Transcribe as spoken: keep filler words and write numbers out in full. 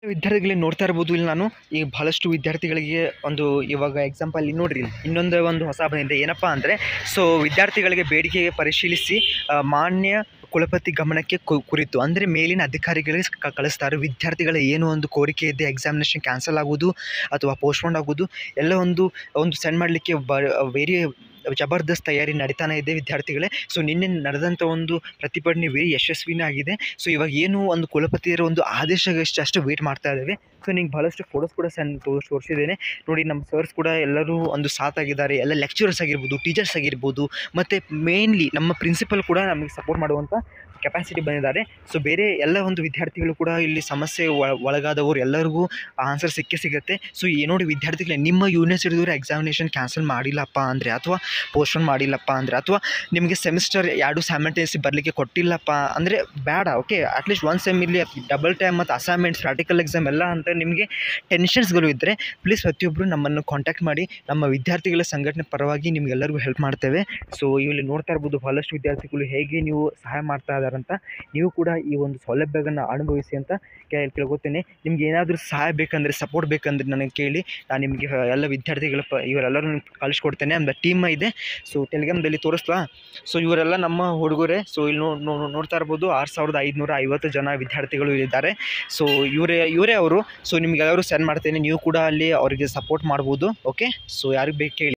ವಿದ್ಯಾರ್ಥಿಗಳಿಗೆ ನೋಡ್ತಾ ಇರ್ಬೋದು ಇಲ್ಲಿ ನಾನು ಈಗ ಬಹಳಷ್ಟು ವಿದ್ಯಾರ್ಥಿಗಳಿಗೆ ಒಂದು ಇವಾಗ ಎಕ್ಸಾಂಪಲ್ ಇಲ್ಲಿ ನೋಡ್ರಿ ಇನ್ನೊಂದು ಒಂದು ಹೊಸ ಬಂದಿದೆ ಏನಪ್ಪ ಅಂದರೆ ಸೊ ವಿದ್ಯಾರ್ಥಿಗಳಿಗೆ ಬೇಡಿಕೆ ಪರಿಶೀಲಿಸಿ ಮಾನ್ಯ ಕುಲಪತಿ ಗಮನಕ್ಕೆ ಕುರಿತು ಅಂದರೆ ಮೇಲಿನ ಅಧಿಕಾರಿಗಳಿಗೆ ಕಳಿಸ್ತಾರೆ. ವಿದ್ಯಾರ್ಥಿಗಳ ಏನು ಒಂದು ಕೋರಿಕೆ ಇದೆ ಎಕ್ಸಾಮಿನೇಷನ್ ಕ್ಯಾನ್ಸಲ್ ಆಗೋದು ಅಥವಾ ಪೋಸ್ಟ್ಪೋಂಡ್ ಆಗೋದು ಎಲ್ಲ ಒಂದು ಒಂದು ಸೆಂಡ್ ಮಾಡಲಿಕ್ಕೆ ಬ ವೆರಿ ಜಬರ್ದಸ್ತ್ ತಯಾರಿ ನಡೀತಾನೆ ಇದೆ ವಿದ್ಯಾರ್ಥಿಗಳೇ. ಸೊ ನಿನ್ನೆ ನಡೆದಂಥ ಒಂದು ಪ್ರತಿಭಟನೆ ವೆರಿ ಯಶಸ್ವಿನೇ ಆಗಿದೆ. ಸೊ ಇವಾಗ ಏನು ಒಂದು ಕುಲಪತಿಯರ ಒಂದು ಆದೇಶಗಷ್ಟು ಅಷ್ಟು ವೇಟ್ ಮಾಡ್ತಾ ಇದ್ದೇವೆ. ಸೊ ನಿಂಗೆ ಭಾಳಷ್ಟು ಫೋಟೋಸ್ ಕೂಡ ಸೆಂಡ್ ತೋರಿಸಿ ತೋರಿಸಿದ್ದೇನೆ ನೋಡಿ. ನಮ್ಮ ಸರ್ಸ್ ಕೂಡ ಎಲ್ಲರೂ ಒಂದು ಸಾಥ್ ಆಗಿದ್ದಾರೆ. ಎಲ್ಲ ಲೆಕ್ಚರರ್ಸ್ ಆಗಿರ್ಬೋದು, ಟೀಚರ್ಸ್ ಆಗಿರ್ಬೋದು, ಮತ್ತು ಮೇನ್ಲಿ ನಮ್ಮ ಪ್ರಿನ್ಸಿಪಲ್ ಕೂಡ ನಮಗೆ ಸಪೋರ್ಟ್ ಮಾಡುವಂಥ ಕೆಪಾಸಿಟಿ ಬಂದಿದ್ದಾರೆ. ಸೊ ಬೇರೆ ಎಲ್ಲ ಒಂದು ವಿದ್ಯಾರ್ಥಿಗಳು ಕೂಡ ಇಲ್ಲಿ ಸಮಸ್ಯೆ ಒಳಗಾದವರು ಎಲ್ಲರಿಗೂ ಆನ್ಸರ್ ಸಿಕ್ಕೇ ಸಿಗುತ್ತೆ. ಸೊ ಈ ನೋಡಿ ವಿದ್ಯಾರ್ಥಿಗಳೇ, ನಿಮ್ಮ ಯೂನಿವರ್ಸಿಟಿದವರು ಎಕ್ಸಾಮಿನೇಷನ್ ಕ್ಯಾನ್ಸಲ್ ಮಾಡಿಲ್ಲಪ್ಪ ಅಂದರೆ ಅಥವಾ ಪೋಸ್ಟ್ಪೋನ್ ಮಾಡಿಲ್ಲಪ್ಪ ಅಂದರೆ ಅಥವಾ ನಿಮಗೆ ಸೆಮಿಸ್ಟರ್ ಎರಡು ಸೈಮಲ್ಟೇನಿಯಸ್ಲಿ ಬರಲಿಕ್ಕೆ ಕೊಟ್ಟಿಲ್ಲಪ್ಪ ಅಂದರೆ ಬೇಡ. ಓಕೆ, ಅಟ್ಲೀಸ್ಟ್ ಒಂದು ಸೆಮ್ ಇರಲಿ, ಡಬಲ್ ಟೈಮ್ ಮತ್ತು ಅಸೈನ್ಮೆಂಟ್ಸ್, ಪ್ರಾಕ್ಟಿಕಲ್ ಎಕ್ಸಾಮ್ ಎಲ್ಲ ಅಂತ ನಿಮಗೆ ಟೆನ್ಷನ್ಸ್ಗಳು ಇದ್ದರೆ ಪ್ಲೀಸ್ ಪ್ರತಿಯೊಬ್ಬರು ನಮ್ಮನ್ನು ಕಾಂಟ್ಯಾಕ್ಟ್ ಮಾಡಿ. ನಮ್ಮ ವಿದ್ಯಾರ್ಥಿಗಳ ಸಂಘಟನೆ ಪರವಾಗಿ ನಿಮಗೆಲ್ಲರಿಗೂ ಹೆಲ್ಪ್ ಮಾಡ್ತೇವೆ. ಸೊ ಇಲ್ಲಿ ನೋಡ್ತಾ ಇರ್ಬೋದು ಬಹಳಷ್ಟು ವಿದ್ಯಾರ್ಥಿಗಳು ಹೇಗೆ ನೀವು ಸಹಾಯ ಮಾಡ್ತಾ ಇದ್ದಾರೆ ಅಂತ. ನೀವು ಕೂಡ ಈ ಒಂದು ಸೌಲಭ್ಯಗಳನ್ನು ಅನುಭವಿಸಿ ಅಂತ ಕೇಳಿ ಕೇಳ್ಕೊತೇನೆ. ನಿಮ್ಗೆ ಏನಾದರೂ ಸಹಾಯ ಬೇಕಂದರೆ, ಸಪೋರ್ಟ್ ಬೇಕಂದರೆ ನನಗೆ ಕೇಳಿ. ನಾನು ನಿಮಗೆ ಎಲ್ಲ ವಿದ್ಯಾರ್ಥಿಗಳ ಪ ಇವರೆಲ್ಲರೂ ಕಳಿಸ್ಕೊಡ್ತೇನೆ. ನಮ್ಮ ಟೀಮ್ ಇದೆ. ಸೊ ಟೆಲಿಗ್ರಾಮ್ದಲ್ಲಿ ತೋರಿಸ್ಲಾ. ಸೊ ಇವರೆಲ್ಲ ನಮ್ಮ ಹುಡುಗರೇ. ಸೊ ಇಲ್ಲಿ ನೋಡ್ತಾ ಇರ್ಬೋದು ಆರು ಸಾವಿರದ ಐದುನೂರ ಐವತ್ತು ಜನ ವಿದ್ಯಾರ್ಥಿಗಳು ಇದ್ದಾರೆ. ಸೊ ಇವರೇ ಇವರೇ ಅವರು. ಸೊ ನಿಮ್ಗೆ ಎಲ್ಲರೂ ಸೆಂಡ್ ಮಾಡ್ತೇನೆ. ನೀವು ಕೂಡ ಅಲ್ಲಿ ಅವರಿಗೆ ಸಪೋರ್ಟ್ ಮಾಡ್ಬೋದು. ಓಕೆ, ಸೊ ಯಾರಿಗೆ ಬೇಕು ಕೇಳಿ.